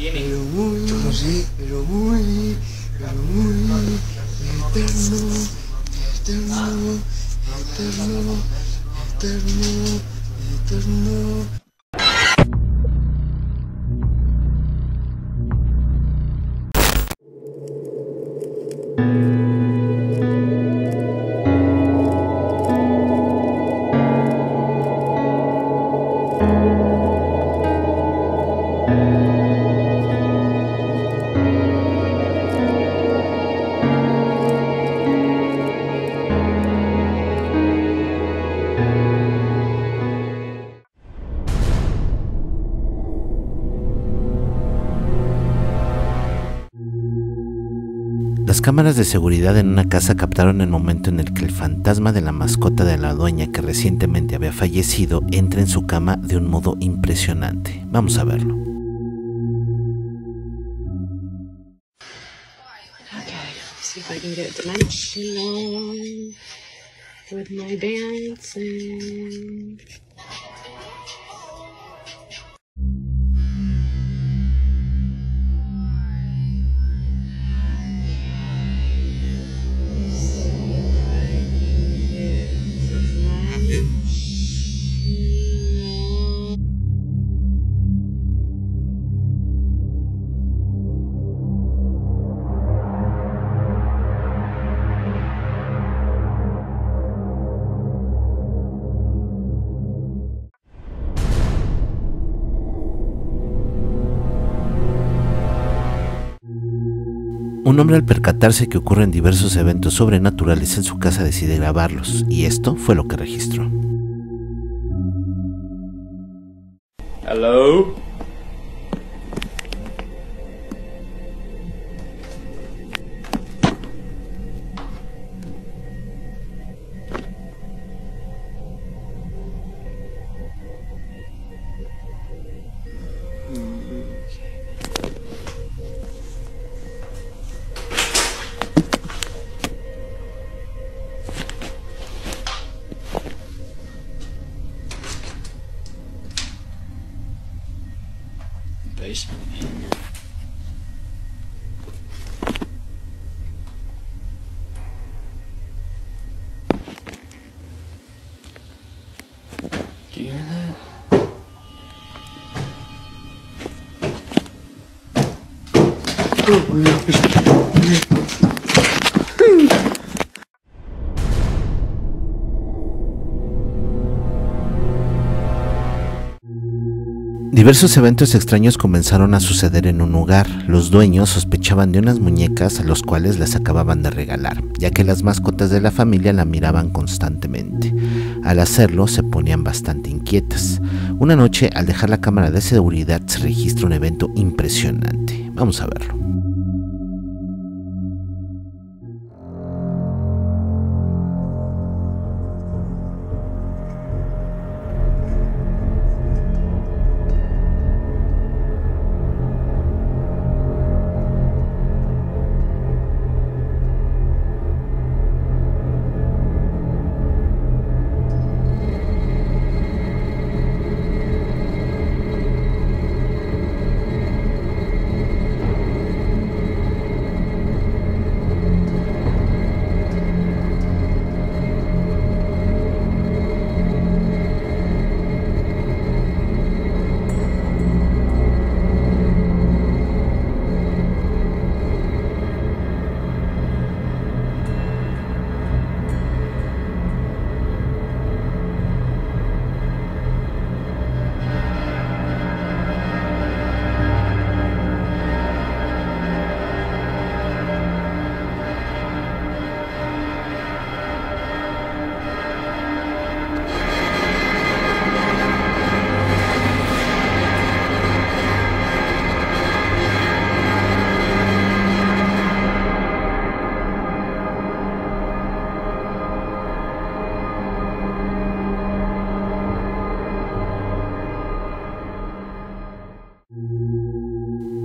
pero muy, yo no sé, pero muy eterno, eterno, eterno, eterno, eterno. Las cámaras de seguridad en una casa captaron el momento en el que el fantasma de la mascota de la dueña que recientemente había fallecido entra en su cama de un modo impresionante. Vamos a verlo. Okay, see if I can get dimensional with my dancing. Un hombre, al percatarse que ocurren diversos eventos sobrenaturales en su casa, decide grabarlos, y esto fue lo que registró. Hello. Basement. Do you hear that? Diversos eventos extraños comenzaron a suceder en un hogar. Los dueños sospechaban de unas muñecas a los cuales las acababan de regalar, ya que las mascotas de la familia la miraban constantemente. Al hacerlo, se ponían bastante inquietas. Una noche, al dejar la cámara de seguridad, se registra un evento impresionante. Vamos a verlo.